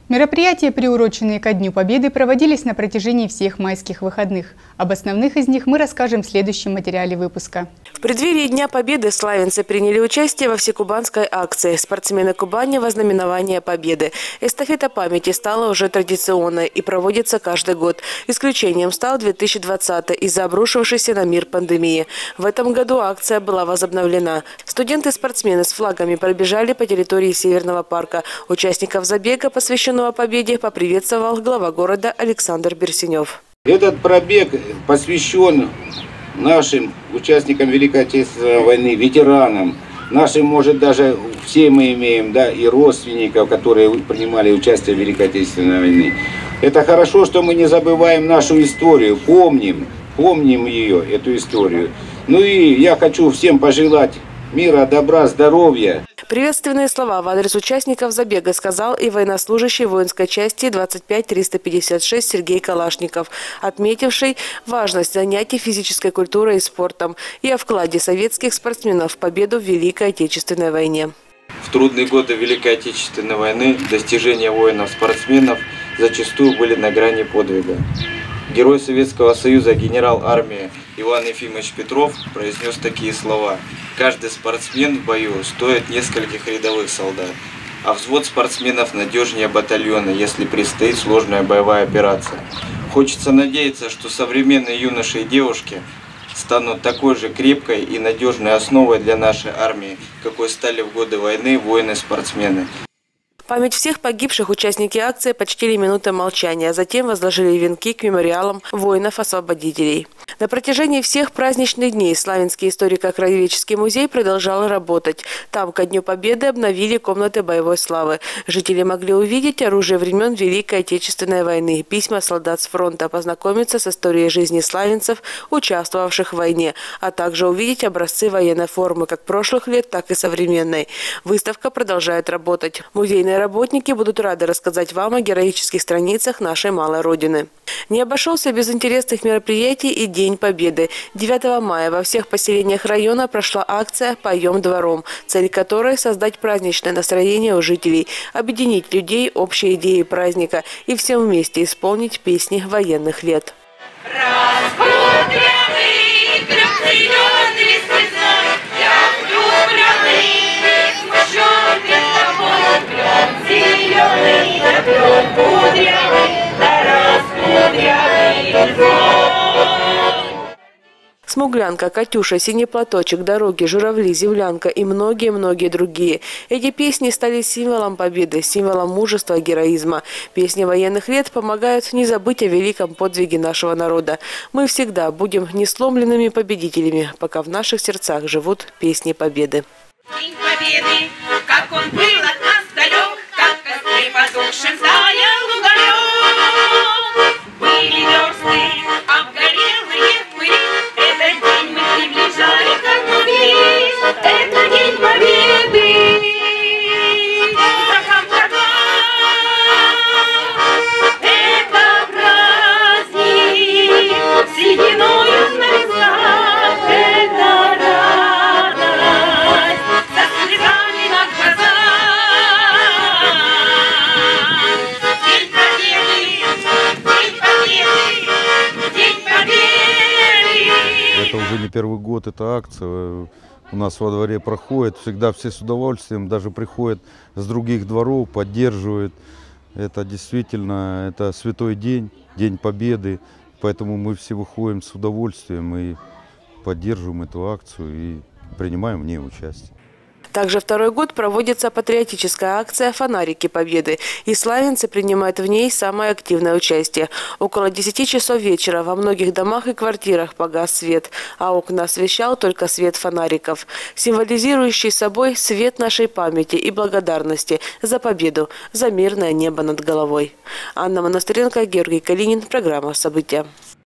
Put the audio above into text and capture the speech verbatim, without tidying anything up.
Мероприятия, приуроченные ко Дню Победы, проводились на протяжении всех майских выходных. Об основных из них мы расскажем в следующем материале выпуска. В преддверии Дня Победы славянцы приняли участие во всекубанской акции «Спортсмены Кубани. Вознаменование Победы». Эстафета памяти стала уже традиционной и проводится каждый год. Исключением стал две тысячи двадцатый из-за обрушившейся на мир пандемии. В этом году акция была возобновлена. Студенты-спортсмены с флагами пробежали по территории Северного парка. Участников забега, посвященного Победе, поприветствовал глава города Александр Берсенев. Этот пробег посвящен нашим участникам Великой Отечественной войны, ветеранам. Нашим, может, даже все мы имеем, да, и родственников, которые принимали участие в Великой Отечественной войне. Это хорошо, что мы не забываем нашу историю, помним, помним ее, эту историю. Ну и я хочу всем пожелать мира, добра, здоровья. Приветственные слова в адрес участников забега сказал и военнослужащий воинской части двадцать пять триста пятьдесят шесть Сергей Калашников, отметивший важность занятий физической культурой и спортом и о вкладе советских спортсменов в победу в Великой Отечественной войне. В трудные годы Великой Отечественной войны достижения воинов-спортсменов зачастую были на грани подвига. Герой Советского Союза, генерал армии Иван Ефимович Петров произнес такие слова: «Каждый спортсмен в бою стоит нескольких рядовых солдат, а взвод спортсменов надежнее батальона, если предстоит сложная боевая операция». Хочется надеяться, что современные юноши и девушки станут такой же крепкой и надежной основой для нашей армии, какой стали в годы войны воины-спортсмены. Память всех погибших участники акции почтили минутой молчания, а затем возложили венки к мемориалам воинов-освободителей. На протяжении всех праздничных дней Славянский историко-краеведческий музей продолжал работать. Там ко Дню Победы обновили комнаты боевой славы. Жители могли увидеть оружие времен Великой Отечественной войны, письма солдат с фронта, познакомиться с историей жизни славянцев, участвовавших в войне, а также увидеть образцы военной формы как прошлых лет, так и современной. Выставка продолжает работать. Музейные работники будут рады рассказать вам о героических страницах нашей малой Родины. Не обошелся без интересных мероприятий и День Победы. девятого мая во всех поселениях района прошла акция «Поем двором», цель которой – создать праздничное настроение у жителей, объединить людей общей идеей праздника и всем вместе исполнить песни военных лет. «Смуглянка», «Катюша», «Синий платочек», «Дороги», «Журавли», «Землянка» и многие-многие другие. Эти песни стали символом победы, символом мужества и героизма. Песни военных лет помогают не забыть о великом подвиге нашего народа. Мы всегда будем несломленными победителями, пока в наших сердцах живут песни победы. День Победы, как он был от нас далек, как костры потухшим заял уголек. Были версты, обгорелые в пыли, этот день мы приближали, как могли. Это День Победы. Это праздник с единою на весах. Это радость со слезами на глазах. День Победы, День Победы, День Победы. Это уже не первый год, эта акция у нас во дворе проходит. Всегда все с удовольствием, даже приходят с других дворов, поддерживают. Это действительно, это святой день, День Победы. Поэтому мы все выходим с удовольствием и поддерживаем эту акцию и принимаем в ней участие. Также второй год проводится патриотическая акция «Фонарики Победы», и славянцы принимают в ней самое активное участие. Около десяти часов вечера во многих домах и квартирах погас свет, а окна освещал только свет фонариков, символизирующий собой свет нашей памяти и благодарности за победу, за мирное небо над головой. Анна Монастыренко, Георгий Калинин. Программа «События».